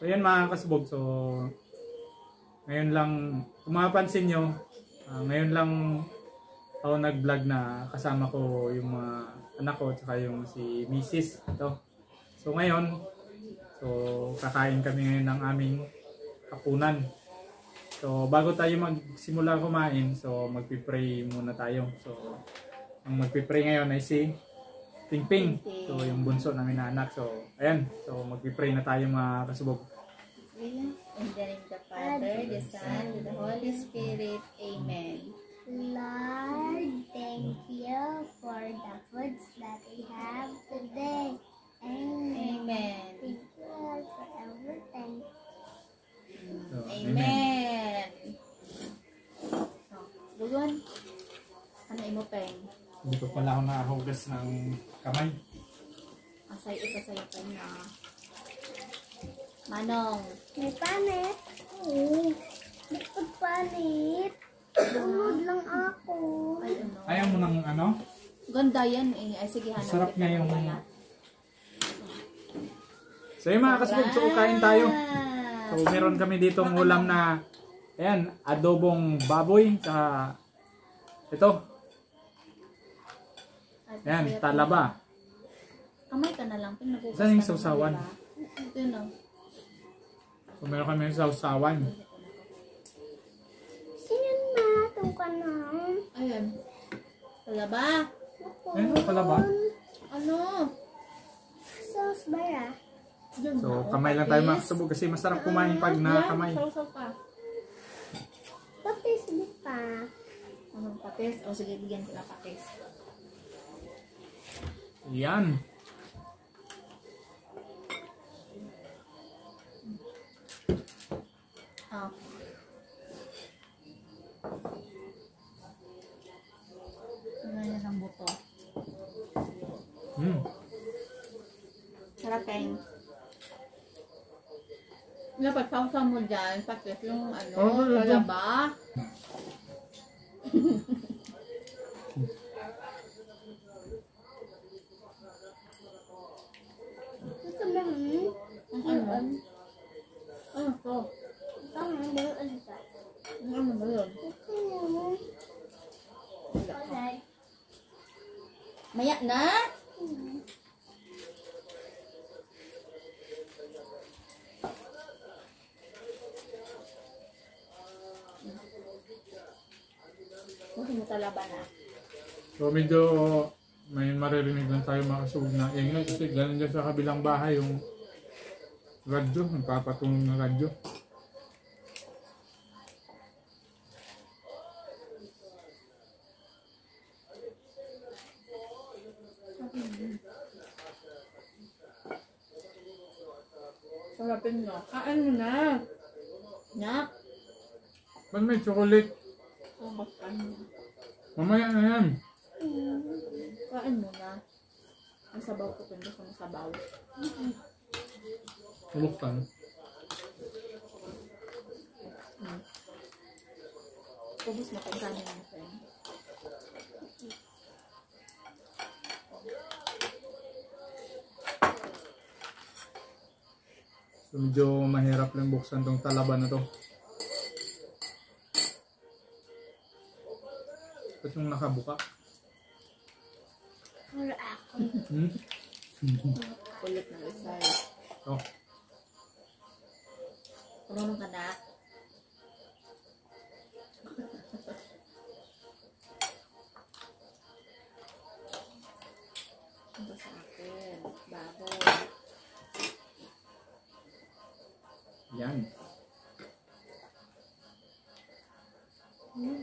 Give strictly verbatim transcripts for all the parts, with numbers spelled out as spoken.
So yan mga kasubog, so ngayon lang, kung mapapansin nyo, uh, ngayon lang ako nag-vlog na kasama ko yung mga anak ko tsaka yung si Missus ito. So ngayon, so kakain kami ngayon ng aming hapunan. So bago tayo magsimula kumain, so magpipray muna tayo. So ang magpipray ngayon ay si Pingping. So yung bunso namin na anak. So ayan, so magpipray na tayo mga kasubog. In the name of the Father, the Son, and the Holy Spirit. Amen. Lord, thank you for the foods that we have today. Amen. Amen. Thank you Lord for everything. So, Amen. Oh, Bugon. Ano imo peng? Hindi ko pala ako nakahugas ng kamay. Asay ito sa'yo pa na. Manong. May panit. Oo. May panit. Tulog lang ako. Ay, ano? Ayaw mo ng ano? Ganda yan eh. Ay, sige, hanap. Sarap kita nga yung... ng wala. So yung mga kasubog, so kain tayo. So meron kami ditong ulam na, ayan, adobong baboy. Sa ito. Ayan, talaba. Kamay ka na lang. Pinagugas Saan yung ka naman, sausawan? diba? Ito no. So meron kami sa sausawan. Sino na? Itong ka na. Ayan. Talaba. Ayun, talaba. Ano? Sauce bara. Diyan So ba? kamay lang tayo mga kasubog kasi masarap kumain pag na Yan, kamay. sausaw pa. Tapos di pa. Anong patis? O sige, bigyan ko na patis. Yan. Oh. Ano yan ang buto? Hmm. Sarap kain. Dapat sausaw mo dyan, patis yung ano, Oh, ito. talaba. Ito na. Hmm. Ang ano? Ano to? Ito na. Meron ulit. Ang ano ba yun? Ito na. Okay. Maya na? Buti mo talaba na. So medyo may maririnig lang tayo mga kasubog na ingay kasi ganun dyan sa kabilang bahay yung radyo, nagpapatunog ng radyo. Sarapin mo. Kain mo na. Nak. Ba't may chocolate? Ang kain mo. Mamaya na yan. Kain mo na. Ang sabaw ko pindi sa masabaw. Tuluktan. Hmm. Ubus mo kung kanin mo, friend. So medyo mahirap lang buksan tong talaba na to. Ba't yung nakabuka? Wala ako. Hmm? Kulit na isa. Oh. Marunong ka na? Ito sa akin. Baboy. Yan. Hmm.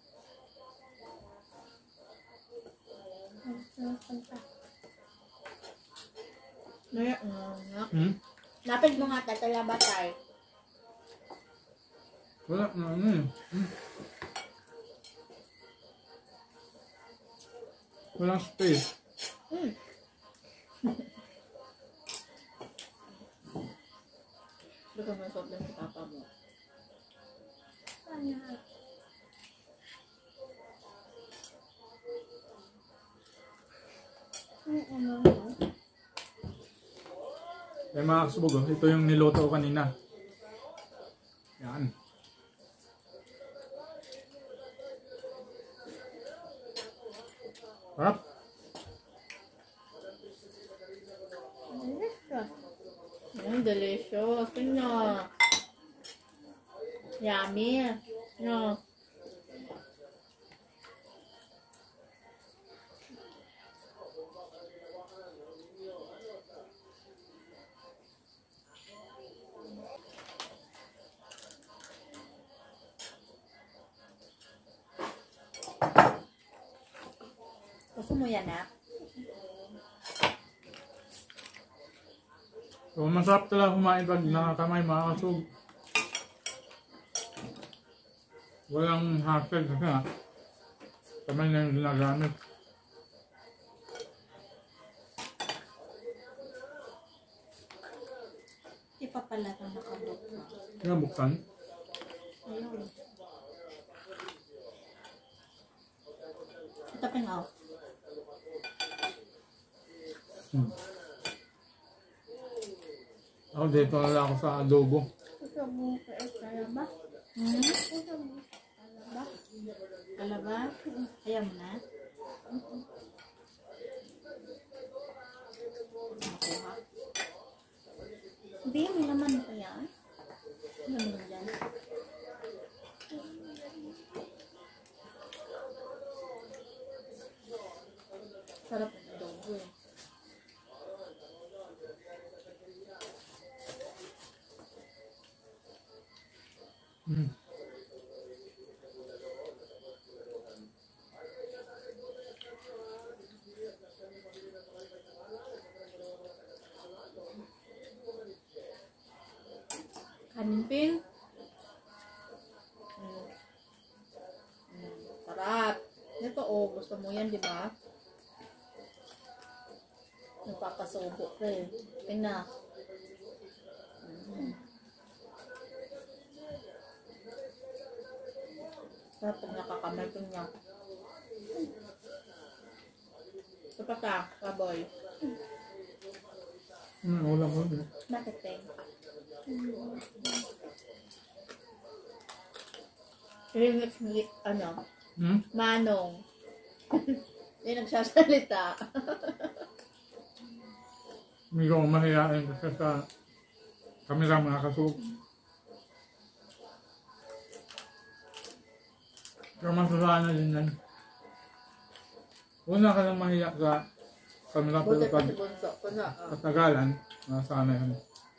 Naya, nga. Hmm? Lapit mo nga tatalaba tayo. Wala na ano eh. Hmm. Walang space. Hmm. Baka masok lang sa papa mo. Ano? Ano? Ano? Yan mga kasubog, oh. Ito yung niluto ko kanina. Yan. Harap. Delicious. Mm, delicious. Tingnan. Yummy. No. Gusto mo yan, ah? So, masarap talaga kumain pag nakakamay mga kasubog. Walang hassle kasi nga. Kamay na yung ginagamit. Di pa pala ito nakabukla. Kaya buksan. Ayun. Ito pa nga. Hmm. Ako dito na lang ako sa adobo. Gusto mo ka ba? Hmm? Gusto mo ba? Alaba? Ayaw mo na? Nakuha. Hindi, may naman pa yan. Ano naman dyan? Sarap ng adobo eh. Hmm. Kanin. Mm. Mm, sarap. Ito oh, gusto mo yan, di ba? Nagpapasubo ko eh. Tingnan. Mm. Sarap pag nakakamay ko niya. Ito pa ka, kaboy. Hmm, ulam ko. Bakit eh? Yung next week, ano? Hmm? Manong. Yung nagsasalita. Hindi ko mahihain kasi sa kamera mga kasubog. Pero masasana din yan. Una ka lang mahiya sa kamera pero Buti pa pag si Bunso. Kuna, ah. katagalan, masasana yan.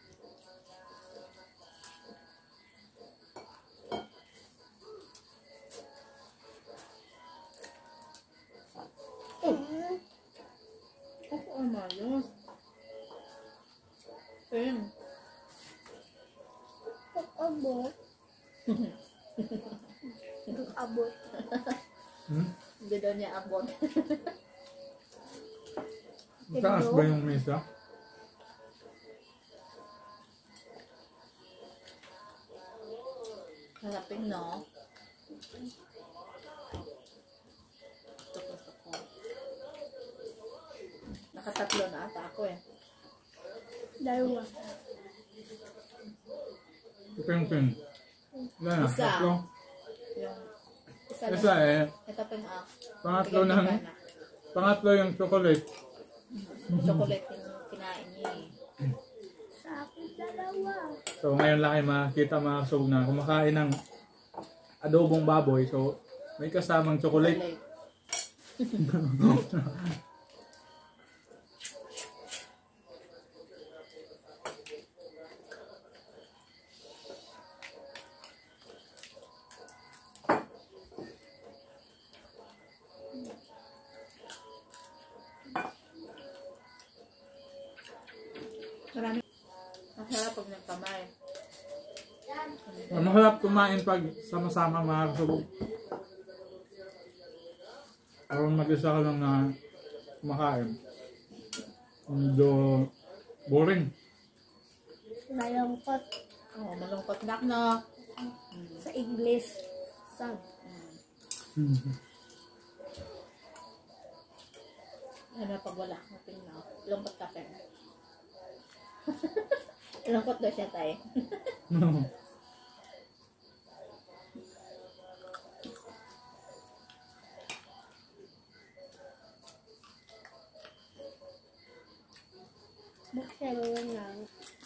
Ako ang mayos. Pen. Abot. Abot. Hmm? Hindi daw niya abot. Taas ba yung mesa? Harapin, no? Ito gusto ko. Nakatatlo na ata ako eh. Dalawa. Ito yung pin. Wala na, Isa. tatlo. Yung isa Isa lang. eh, Ito pa yung ah. pangatlo Bigay na, ko na. pangatlo yung chocolate. Chocolate yung kinain niya eh. Sa akin dalawa. So ngayon lang ay makita mga kasubog na kumakain ng adobong baboy. So may kasamang chocolate. Marami. Masarap pag nagkamay. Masarap kumain pag sama-sama mga kasubog. Pero mag-isa ka lang na kumakain. Medyo boring. Malungkot Oo, oh, malungkot na no. sa English. Sad. Ano pag wala? Mating na. Lungkot ka pa. Lungkot daw siya tayo. Bakit siya bawal lang?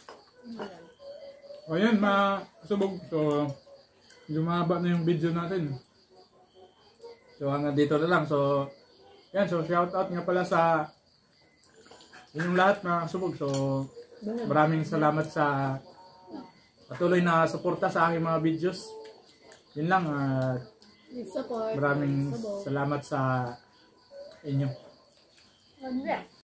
O yan, mga subog. So, lumaba na yung video natin. So, hanggang dito na lang. So, yan. So, shout out nga pala sa inyong lahat mga subog. So, maraming salamat sa patuloy na suporta sa aking mga videos. Yun lang. Uh, Support. maraming Subog. salamat sa inyo. Wala.